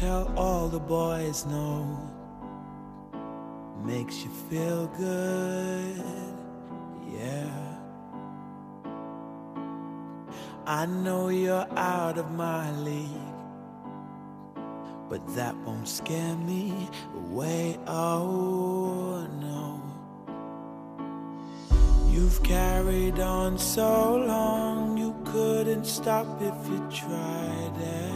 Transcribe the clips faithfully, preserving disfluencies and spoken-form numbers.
tell all the boys no makes you feel good, yeah. I know you're out of my league, but that won't scare me away, oh no. You've carried on so long, you couldn't stop if you tried it.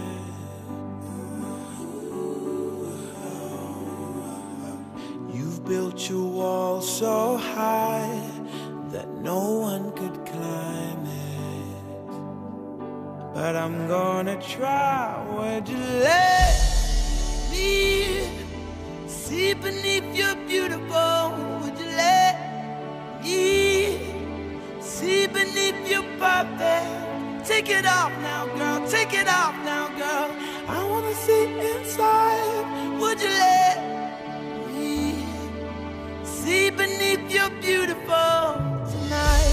You've built your wall so high that no one could climb it. But I'm gonna try. Would you let me see beneath your beautiful? Would you let me see beneath your perfect? Take it off now, girl. Take it off now, girl. I wanna see inside. Would you let me see beneath your beautiful tonight?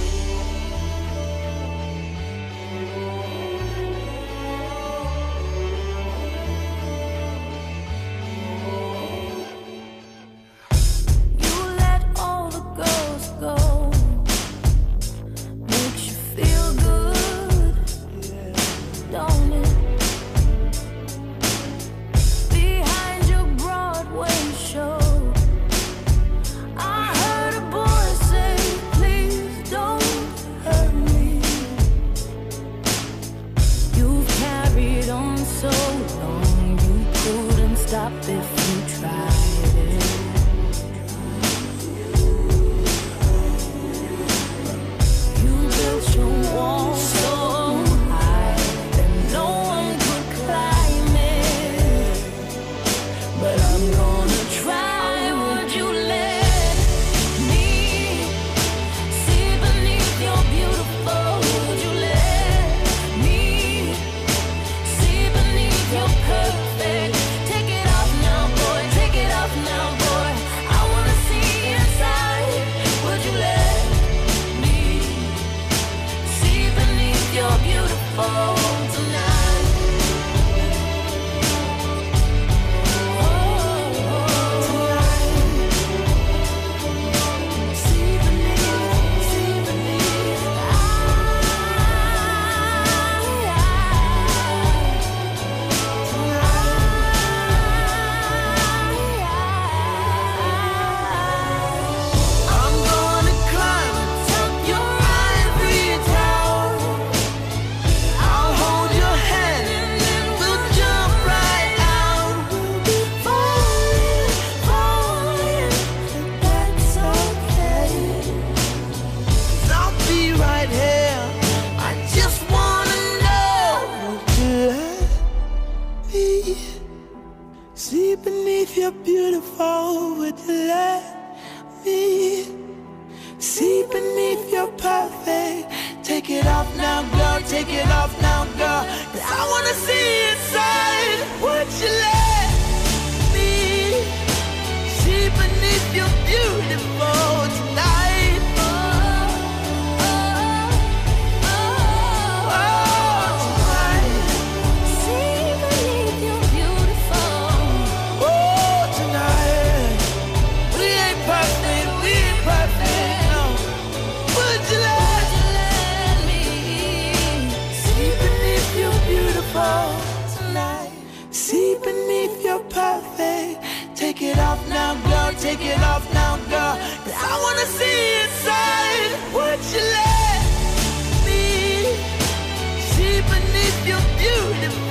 Stop if you tried it. You built your wall so high that no one could climb it. But I'm gonna try. Would you let me see beneath your beautiful? Would you let me see beneath your perfect? See beneath your beautiful, would you let me see beneath your perfect? Take it off now, girl, take it off now, girl, 'cause I wanna see inside. Would you let me see beneath your beautiful tonight? Oh, oh, oh, oh, tonight. See beneath your beautiful. Oh, tonight. We ain't perfect, we ain't perfect, no. Would you let, Would you let me see beneath your beautiful tonight? See beneath your perfect. Take it off now, girl, take it off now, girl, 'cause I wanna see inside. Would you let me see beneath your beautiful?